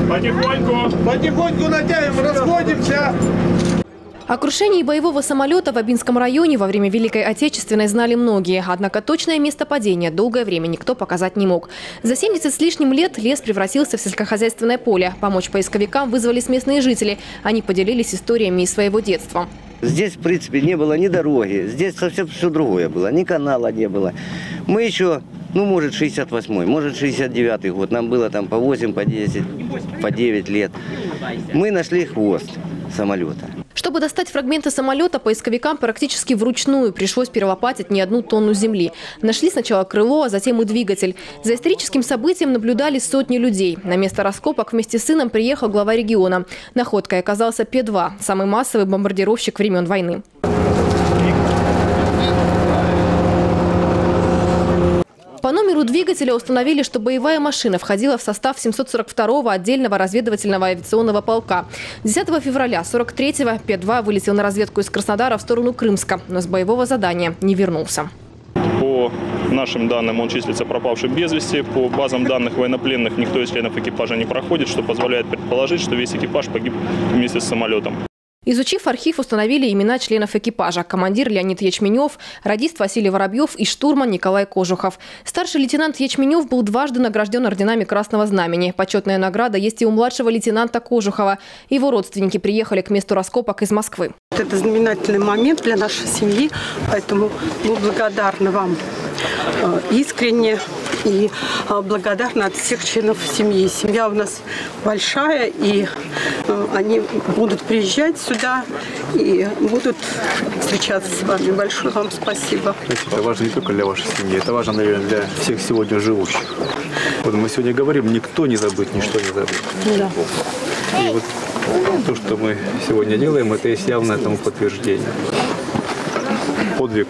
Потихоньку. Потихоньку натягиваем, расходимся. О крушении боевого самолета в Абинском районе во время Великой Отечественной знали многие. Однако точное место падения долгое время никто показать не мог. За 70 с лишним лет лес превратился в сельскохозяйственное поле. Помочь поисковикам вызвались местные жители. Они поделились историями из своего детства. Здесь, в принципе, не было ни дороги. Здесь совсем все другое было. Ни канала не было. Мы еще, может, 68-й, может, 69-й год. Нам было там по 8, по 10, по 9 лет. Мы нашли хвост самолета. Чтобы достать фрагменты самолета, поисковикам практически вручную пришлось перелопатить не одну тонну земли. Нашли сначала крыло, а затем и двигатель. За историческим событием наблюдали сотни людей. На место раскопок вместе с сыном приехал глава региона. Находкой оказался П-2, самый массовый бомбардировщик времен войны. По номеру двигателя установили, что боевая машина входила в состав 742-го отдельного разведывательного авиационного полка. 10 февраля 43-го П-2 вылетел на разведку из Краснодара в сторону Крымска, но с боевого задания не вернулся. По нашим данным, он числится пропавшим без вести. По базам данных военнопленных никто из членов экипажа не проходит, что позволяет предположить, что весь экипаж погиб вместе с самолетом. Изучив архив, установили имена членов экипажа. Командир Леонид Ячменев, радист Василий Воробьев и штурман Николай Кожухов. Старший лейтенант Ячменев был дважды награжден орденами Красного Знамени. Почетная награда есть и у младшего лейтенанта Кожухова. Его родственники приехали к месту раскопок из Москвы. Это знаменательный момент для нашей семьи, поэтому мы благодарны вам искренне и благодарны от всех членов семьи. Семья у нас большая, и они будут приезжать сюда и будут встречаться с вами. Большое вам спасибо. Это важно не только для вашей семьи, это важно, наверное, для всех сегодня живущих. Вот мы сегодня говорим, никто не забыт, ничто не забыт. Да. И вот то, что мы сегодня делаем, это есть явно этому подтверждение. Подвиг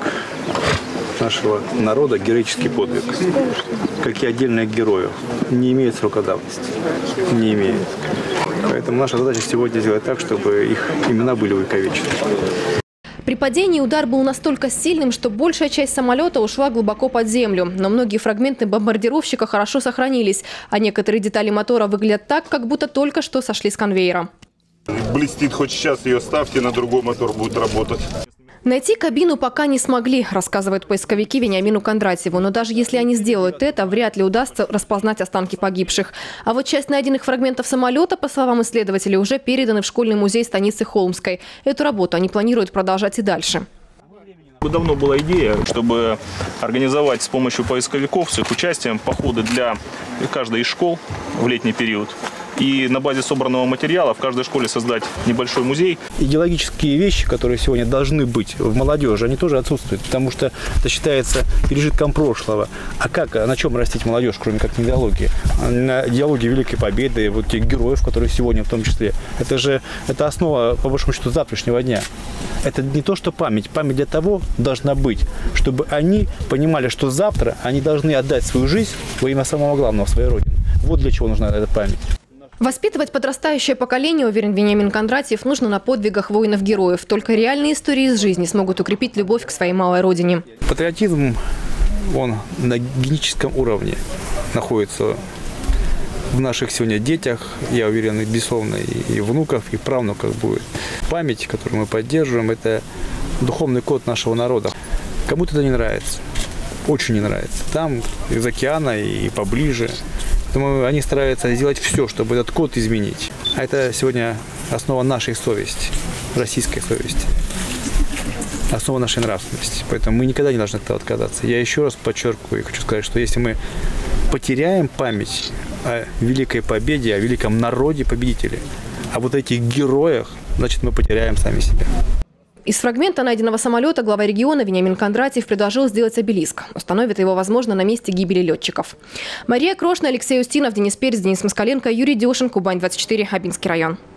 нашего народа, героический подвиг, как и отдельных героев, не имеет срока давности. Не имеет. Поэтому наша задача сегодня сделать так, чтобы их имена были увековечены. При падении удар был настолько сильным, что большая часть самолета ушла глубоко под землю. Но многие фрагменты бомбардировщика хорошо сохранились, а некоторые детали мотора выглядят так, как будто только что сошли с конвейера. Блестит, хоть сейчас ее ставьте, на другой мотор будет работать. Найти кабину пока не смогли, рассказывают поисковики Вениамину Кондратьеву. Но даже если они сделают это, вряд ли удастся распознать останки погибших. А вот часть найденных фрагментов самолета, по словам исследователей, уже переданы в школьный музей станицы Холмской. Эту работу они планируют продолжать и дальше. Давно была идея, чтобы организовать с помощью поисковиков, с их участием, походы для каждой из школ в летний период. И на базе собранного материала в каждой школе создать небольшой музей. Идеологические вещи, которые сегодня должны быть в молодежи, они тоже отсутствуют, потому что это считается пережитком прошлого. А как, на чем растить молодежь, кроме как на идеологии? На идеологии Великой Победы, вот тех героев, которые сегодня в том числе. Это основа, по большому счету, завтрашнего дня. Это не то, что память. Память для того должна быть, чтобы они понимали, что завтра они должны отдать свою жизнь во имя самого главного, своей Родины. Вот для чего нужна эта память. Воспитывать подрастающее поколение, уверен Вениамин Кондратьев, нужно на подвигах воинов-героев. Только реальные истории из жизни смогут укрепить любовь к своей малой родине. Патриотизм, он на генетическом уровне находится в наших сегодня детях. Я уверен, безусловно, и внуков, и правнуков будет. Память, которую мы поддерживаем, это духовный код нашего народа. Кому-то это не нравится, очень не нравится. Там из океана и поближе. Поэтому они стараются сделать все, чтобы этот код изменить. А это сегодня основа нашей совести, российской совести, основа нашей нравственности. Поэтому мы никогда не должны от этого отказаться. Я еще раз подчеркиваю и хочу сказать, что если мы потеряем память о Великой Победе, о великом народе-победителе, о вот этих героях, значит, мы потеряем сами себя. Из фрагмента найденного самолета глава региона Вениамин Кондратьев предложил сделать обелиск. Установит его, возможно, на месте гибели летчиков. Мария Крошна, Алексей Устинов, Денис Перец, Денис Москаленко, Юрий Дешин, Кубань-24, Абинский район.